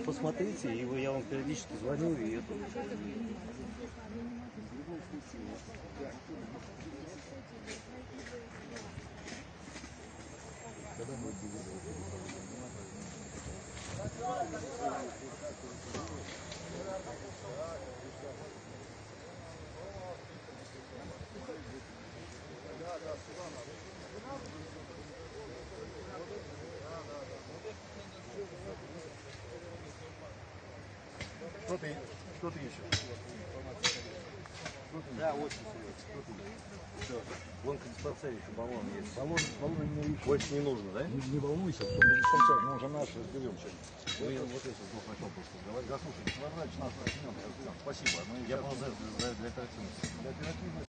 посмотрите, и я вам периодически звоню, и это... Что ты ищешь? Да, очень серьезно. Вон к диспансере еще баллон есть. Баллон не ищу. Больше не нужно, да? Не волнуйся, что мы диспансер, мы уже наши разберемся. Ну, я вот это вдруг начал просто разговаривать. Да, слушай, врач нас возьмем, спасибо. Я просто для оперативности.